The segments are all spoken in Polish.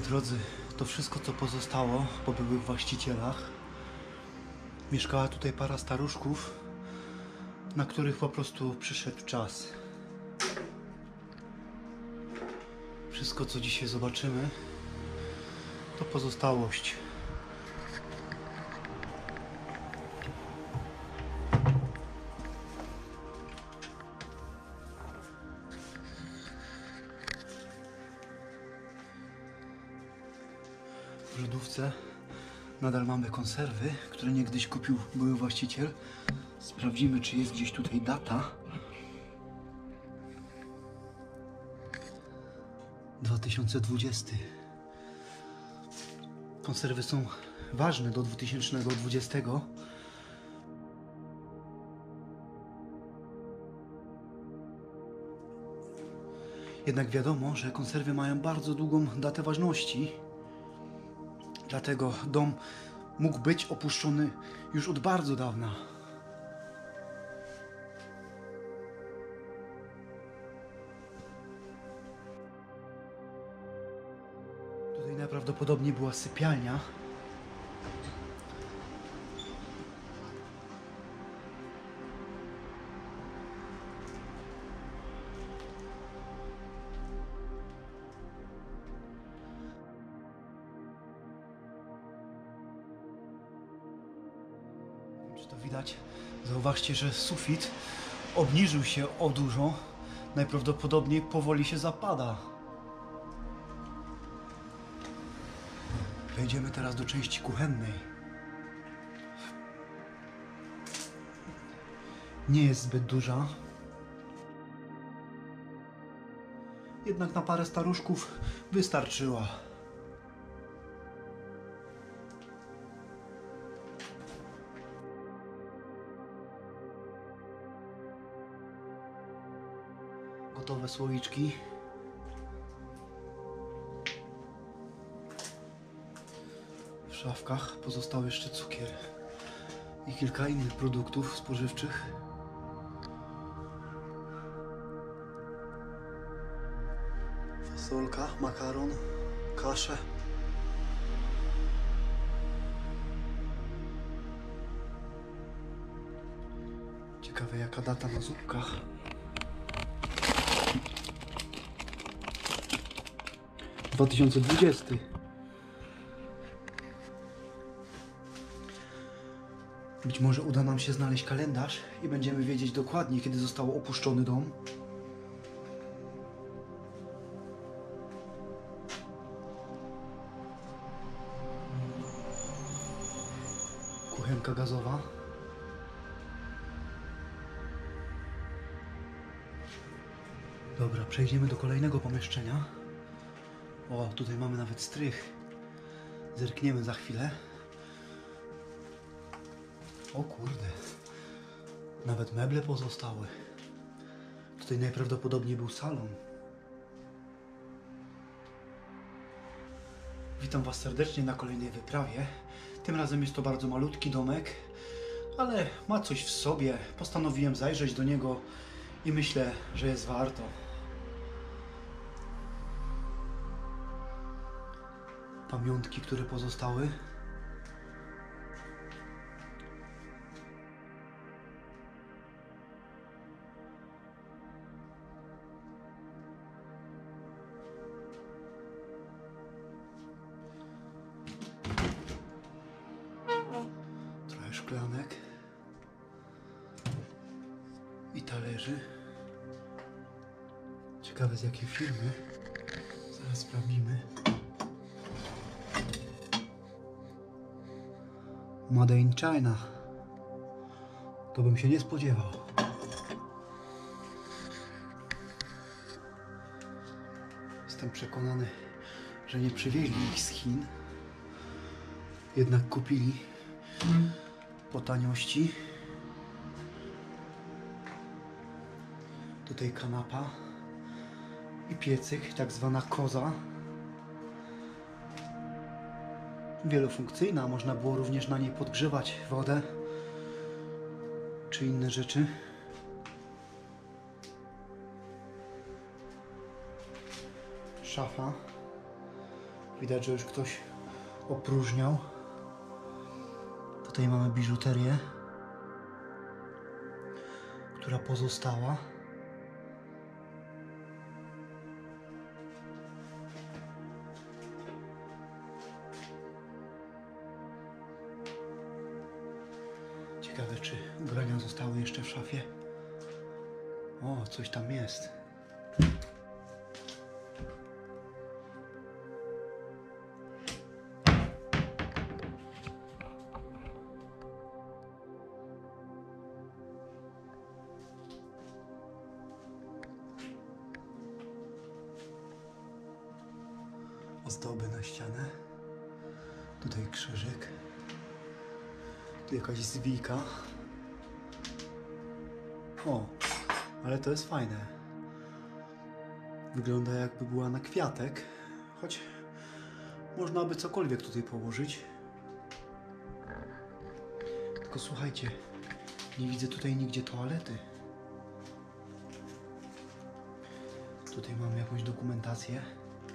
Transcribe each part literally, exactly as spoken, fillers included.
drodzy, to wszystko, co pozostało po byłych właścicielach. Mieszkała tutaj para staruszków, na których po prostu przyszedł czas. Wszystko, co dzisiaj zobaczymy, to pozostałość. W lodówce nadal mamy konserwy, które niegdyś kupił były właściciel. Sprawdzimy, czy jest gdzieś tutaj data. dwa tysiące dwudziesty. Konserwy są ważne do dwa tysiące dwudziestego. Jednak wiadomo, że konserwy mają bardzo długą datę ważności. Dlatego dom mógł być opuszczony już od bardzo dawna. Tutaj najprawdopodobniej była sypialnia. Czy to widać? Zauważcie, że sufit obniżył się o dużo. Najprawdopodobniej powoli się zapada. Wejdziemy teraz do części kuchennej. Nie jest zbyt duża. Jednak na parę staruszków wystarczyła. Gotowe słoiczki. W szafkach pozostał jeszcze cukier i kilka innych produktów spożywczych. Fasolka, makaron, kasze. Ciekawe, jaka data na zupkach. dwa tysiące dwudziesty. Być może uda nam się znaleźć kalendarz i będziemy wiedzieć dokładnie, kiedy został opuszczony dom. Kuchenka gazowa. Dobra, przejdziemy do kolejnego pomieszczenia. O, tutaj mamy nawet strych. Zerkniemy za chwilę. O kurde. Nawet meble pozostały. Tutaj najprawdopodobniej był salon. Witam Was serdecznie na kolejnej wyprawie. Tym razem jest to bardzo malutki domek, ale ma coś w sobie. Postanowiłem zajrzeć do niego i myślę, że jest warto. Pamiątki, które pozostały. Trochę szklanek i talerzy. Ciekawe, z jakiej firmy. Zaraz sprawdzimy. Made in China. To bym się nie spodziewał. Jestem przekonany, że nie przywieźli ich z Chin. Jednak kupili po taniości. Tutaj kanapa i piecyk, tak zwana koza. Wielofunkcyjna, można było również na niej podgrzewać wodę czy inne rzeczy. Szafa Widać, że już ktoś opróżniał. Tutaj mamy biżuterię, która pozostała. Ciekawe, czy ubrania zostały jeszcze w szafie. O, coś tam jest. Ozdoby na ścianę. Tutaj krzyżyk. Tu jakaś zwijka. O, ale to jest fajne. Wygląda, jakby była na kwiatek, choć można by cokolwiek tutaj położyć. Tylko słuchajcie, nie widzę tutaj nigdzie toalety. Tutaj mamy jakąś dokumentację.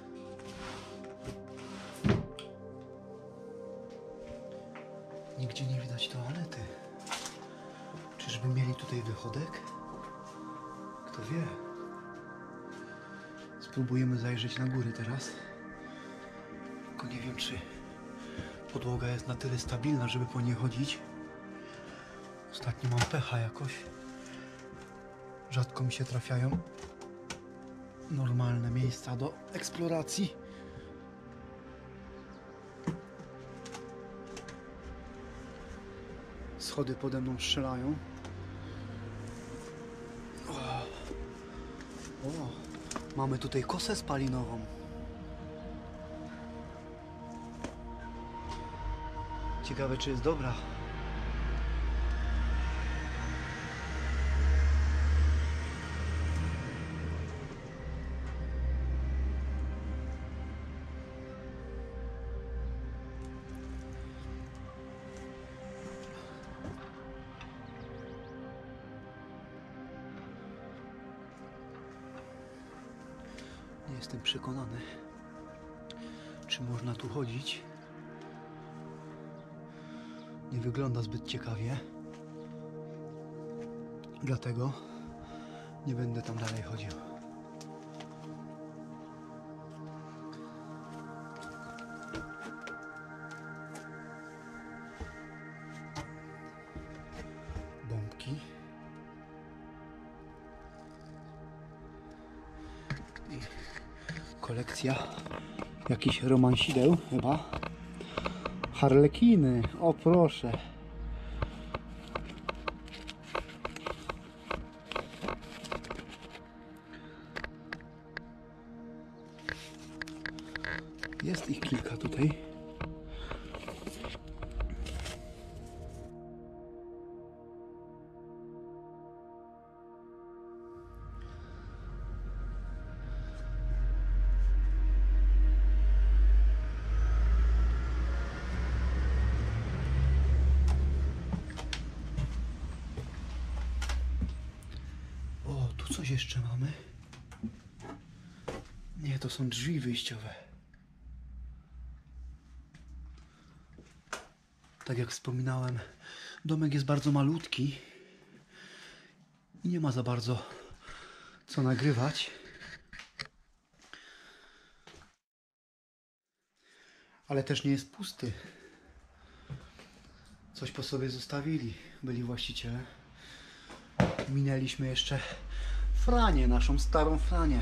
Nigdzie nie widać toalety. Czyżby mieli tutaj wychodek? Kto wie? Spróbujemy zajrzeć na góry teraz. Tylko nie wiem, czy podłoga jest na tyle stabilna, żeby po niej chodzić. Ostatnio mam pecha jakoś. Rzadko mi się trafiają normalne miejsca do eksploracji. Schody pode mną strzelają. O, o, mamy tutaj kosę spalinową. Ciekawe, czy jest dobra. Nie jestem przekonany, czy można tu chodzić. Nie wygląda zbyt ciekawie. Dlatego nie będę tam dalej chodził. Bombki. I kolekcja jakichś romansideł chyba. Harlekiny, o proszę. Jest ich kilka tutaj. O, tu coś jeszcze mamy. Nie, to są drzwi wyjściowe. Tak jak wspominałem, domek jest bardzo malutki i nie ma za bardzo co nagrywać. Ale też nie jest pusty. Coś po sobie zostawili byli właściciele. Minęliśmy jeszcze Franię, naszą starą Franię.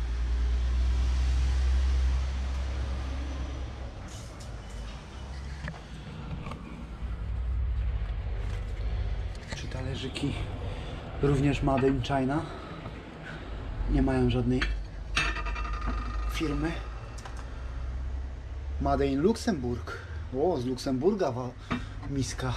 Czy talerzyki również Made in China? Nie mają żadnej firmy. Made in Luksemburg. O, z Luksemburga miska.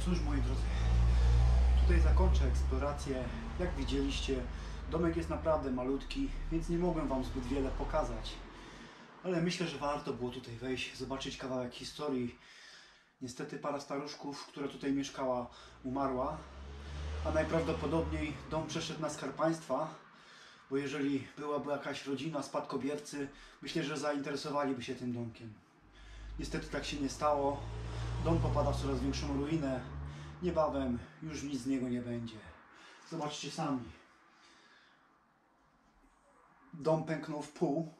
Cóż, moi drodzy, tutaj zakończę eksplorację. Jak widzieliście, domek jest naprawdę malutki, więc nie mogłem wam zbyt wiele pokazać. Ale myślę, że warto było tutaj wejść, zobaczyć kawałek historii. Niestety para staruszków, która tutaj mieszkała, umarła, a najprawdopodobniej dom przeszedł na Skarb Państwa, bo jeżeli byłaby jakaś rodzina, spadkobiercy, myślę, że zainteresowaliby się tym domkiem. Niestety tak się nie stało. Dom popada w coraz większą ruinę. Niebawem już nic z niego nie będzie. Zobaczcie sami. Dom pęknął w pół.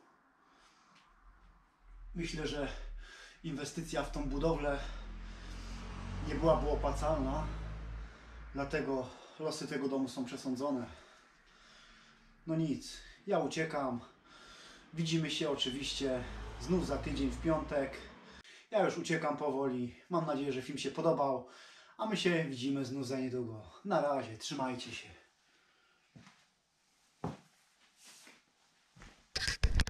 Myślę, że inwestycja w tą budowlę nie byłaby opłacalna. Dlatego losy tego domu są przesądzone. No nic, ja uciekam. Widzimy się oczywiście znów za tydzień w piątek. Ja już uciekam powoli. Mam nadzieję, że film się podobał. A my się widzimy znów za niedługo. Na razie, trzymajcie się.